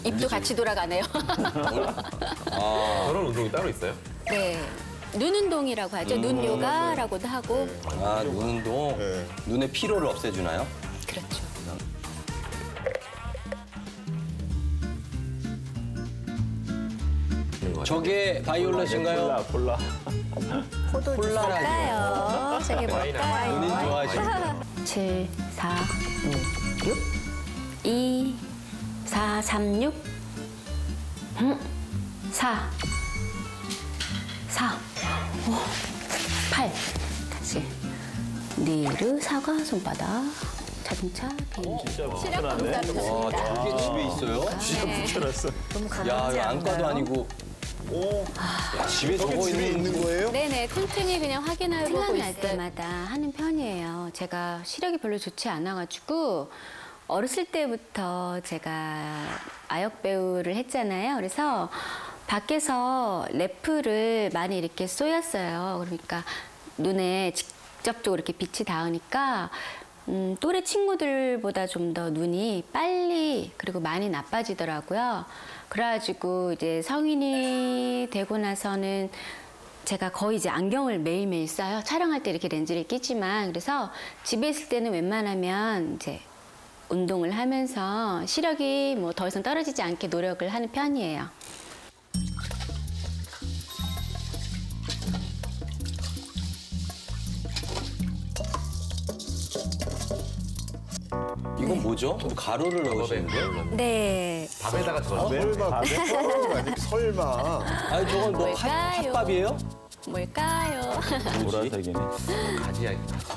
입도 같이 돌아가네요. 저런 운동이 따로 있어요? 네. 눈 운동이라고 하죠. 눈 요가라고도 하고. 아, 눈 운동. 네. 눈의 피로를 없애주나요? 그렇죠. 저게 바이올렛인가요? 콜라. 뭘까요? 저게 뭘까요? 본인 좋아하시는 7, 4, 5, 6, 2, 4, 3, 6, 4, 4, 5, 8. 다시. 니르, 사과, 손바닥, 자동차, 비행기. 시력 검사로 와, 좋습니다. 저게 집에 있어요? 진짜 붙여놨어. 야, 이거 안과도 아니고. 오, 야, 집에 저게 저거 집에 있는 있는 거예요? 네네, 튼튼히 그냥 확인해보고 있을 때마다 하는 편이에요. 제가 시력이 별로 좋지 않아가지고 어렸을 때부터 제가 아역 배우를 했잖아요. 그래서 밖에서 램프를 많이 이렇게 쏘였어요. 그러니까 눈에 직접적으로 이렇게 빛이 닿으니까 또래 친구들보다 좀 더 눈이 빨리 그리고 많이 나빠지더라고요. 그래가지고 이제 성인이 되고 나서는 제가 거의 이제 안경을 매일매일 써요. 촬영할 때 이렇게 렌즈를 끼지만. 그래서 집에 있을 때는 웬만하면 이제 운동을 하면서 시력이 뭐 더 이상 떨어지지 않게 노력을 하는 편이에요. 이건 뭐죠? 가루를 넣으시는데? 네. 밥에다가 저거 설마, 설마. 아니, 저건 뭐 뭘까요? 핫밥이에요? 뭘까요? 보라색이네. 가지야.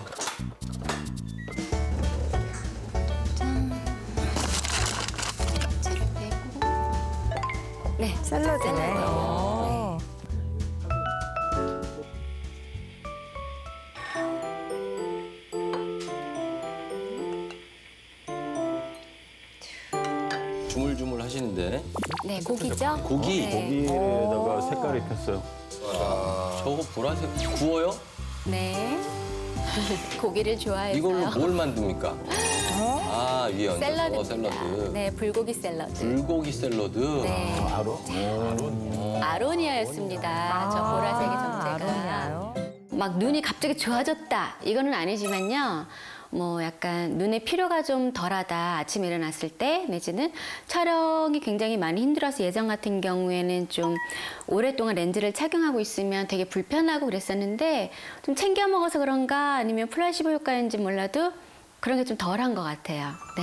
네. 샐러드네. 주물주물 하시는데. 네, 고기죠? 고기? 네. 고기에다가 색깔 입혔어요. 저거 보라색 구워요? 네. 고기를 좋아해서. 이걸로 뭘 만듭니까? 아, 위에 얹어서 샐러드입니다. 샐러드. 네, 불고기 샐러드. 불고기 샐러드. 네. 바로? 아로니아였습니다. 저 보라색의 정체가. 아로니아요? 막 눈이 갑자기 좋아졌다. 이거는 아니지만요. 뭐 약간 눈의 피로가 좀 덜하다. 아침에 일어났을 때 내지는 촬영이 굉장히 많이 힘들어서 예전 같은 경우에는 좀 오랫동안 렌즈를 착용하고 있으면 되게 불편하고 그랬었는데 좀 챙겨 먹어서 그런가 아니면 플라시보 효과인지 몰라도 그런 게 좀 덜한 것 같아요. 네.